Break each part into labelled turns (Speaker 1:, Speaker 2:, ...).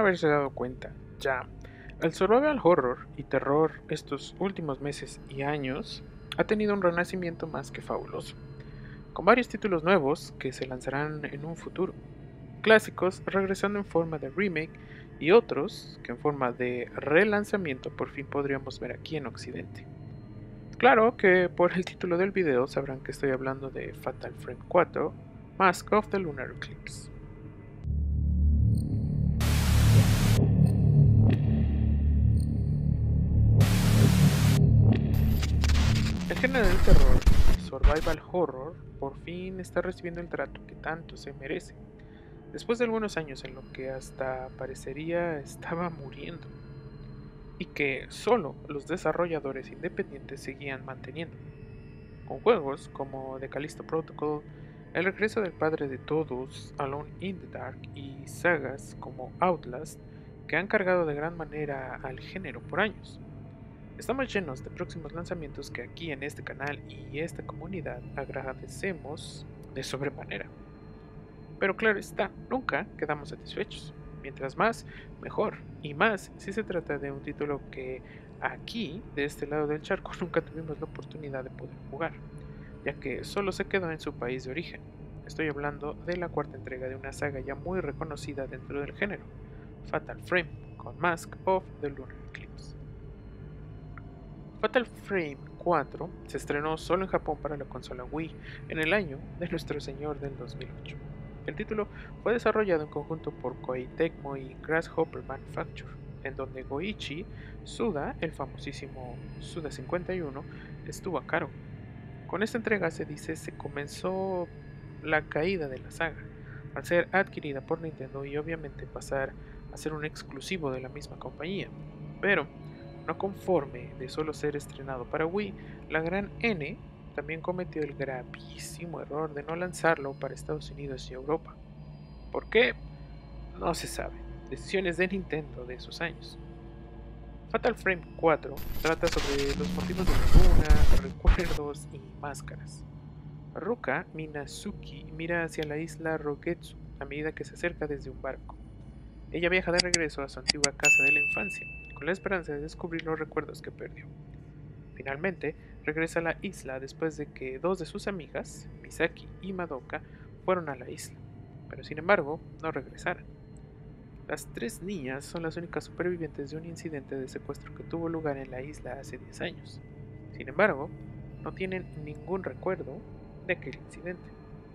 Speaker 1: haberse dado cuenta ya, el survival horror y terror estos últimos meses y años ha tenido un renacimiento más que fabuloso, con varios títulos nuevos que se lanzarán en un futuro, clásicos regresando en forma de remake y otros que en forma de relanzamiento por fin podríamos ver aquí en Occidente. Claro que por el título del video sabrán que estoy hablando de Fatal Frame 4, Mask of the Lunar Eclipse. El género del terror y survival horror por fin está recibiendo el trato que tanto se merece, después de algunos años en lo que hasta parecería estaba muriendo, y que solo los desarrolladores independientes seguían manteniendo, con juegos como The Callisto Protocol, El regreso del padre de todos, Alone in the Dark y sagas como Outlast, que han cargado de gran manera al género por años. Estamos llenos de próximos lanzamientos que aquí en este canal y esta comunidad agradecemos de sobremanera. Pero claro está, nunca quedamos satisfechos. Mientras más, mejor. Y más si se trata de un título que aquí, de este lado del charco, nunca tuvimos la oportunidad de poder jugar, ya que solo se quedó en su país de origen. Estoy hablando de la cuarta entrega de una saga ya muy reconocida dentro del género, Fatal Frame, con Mask of the Lunar Eclipse. Fatal Frame 4 se estrenó solo en Japón para la consola Wii en el año de nuestro señor del 2008. El título fue desarrollado en conjunto por Koei Tecmo y Grasshopper Manufacture, en donde Goichi Suda, el famosísimo Suda 51, estuvo a cargo. Con esta entrega se dice se comenzó la caída de la saga, al ser adquirida por Nintendo y obviamente pasar a ser un exclusivo de la misma compañía. Pero, no conforme de solo ser estrenado para Wii, la gran N también cometió el gravísimo error de no lanzarlo para Estados Unidos y Europa. ¿Por qué? No se sabe. Decisiones de Nintendo de esos años. Fatal Frame 4 trata sobre los motivos de la luna, recuerdos y máscaras. Ruka Minazuki mira hacia la isla Rogetsu a medida que se acerca desde un barco. Ella viaja de regreso a su antigua casa de la infancia, con la esperanza de descubrir los recuerdos que perdió. Finalmente, regresa a la isla después de que dos de sus amigas, Misaki y Madoka, fueron a la isla, pero sin embargo no regresaron. Las tres niñas son las únicas supervivientes de un incidente de secuestro que tuvo lugar en la isla hace 10 años. Sin embargo, no tienen ningún recuerdo de aquel incidente.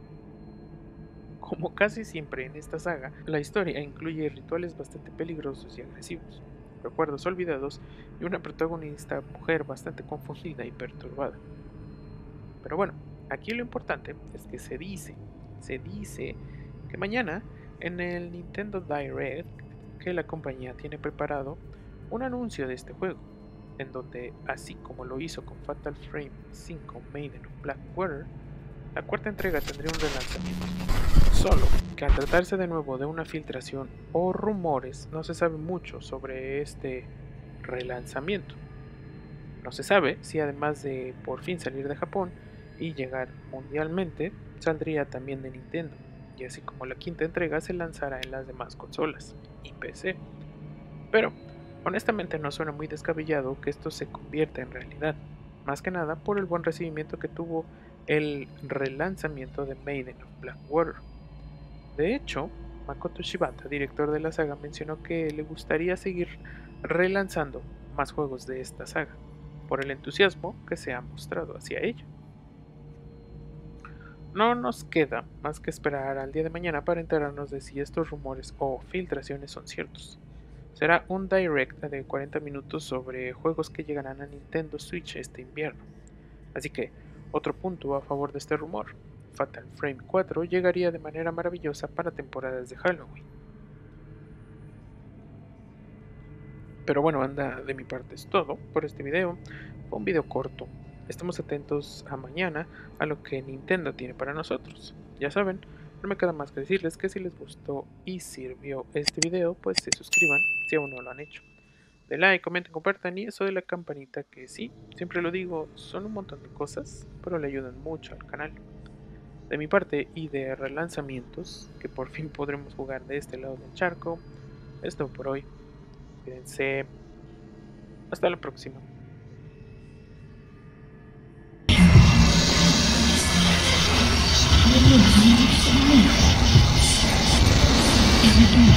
Speaker 1: Como casi siempre en esta saga, la historia incluye rituales bastante peligrosos y agresivos, recuerdos olvidados y una protagonista mujer bastante confundida y perturbada. Pero bueno, aquí lo importante es que se dice que mañana en el Nintendo Direct que la compañía tiene preparado un anuncio de este juego, en donde, así como lo hizo con Fatal Frame 5 Maiden of Blackwater, la cuarta entrega tendría un relanzamiento. Solo que al tratarse de nuevo de una filtración o rumores, no se sabe mucho sobre este relanzamiento. No se sabe si además de por fin salir de Japón y llegar mundialmente, saldría también de Nintendo, y así como la quinta entrega se lanzará en las demás consolas y PC. Pero, honestamente no suena muy descabellado que esto se convierta en realidad, más que nada por el buen recibimiento que tuvo el relanzamiento de Maiden of Blackwater. De hecho, Makoto Shibata, director de la saga, mencionó que le gustaría seguir relanzando más juegos de esta saga, por el entusiasmo que se ha mostrado hacia ella. No nos queda más que esperar al día de mañana para enterarnos de si estos rumores o filtraciones son ciertos. Será un direct de 40 minutos sobre juegos que llegarán a Nintendo Switch este invierno. Así que, otro punto a favor de este rumor, Fatal Frame 4 llegaría de manera maravillosa para temporadas de Halloween. Pero bueno, anda, de mi parte es todo por este video. Fue un video corto. Estamos atentos a mañana a lo que Nintendo tiene para nosotros. Ya saben, no me queda más que decirles que si les gustó y sirvió este video, pues se suscriban si aún no lo han hecho. De like, comenten, compartan y eso de la campanita que sí, siempre lo digo, son un montón de cosas, pero le ayudan mucho al canal. De mi parte y de relanzamientos, que por fin podremos jugar de este lado del charco, Es todo por hoy. Cuídense. Hasta la próxima.
Speaker 2: Thank you.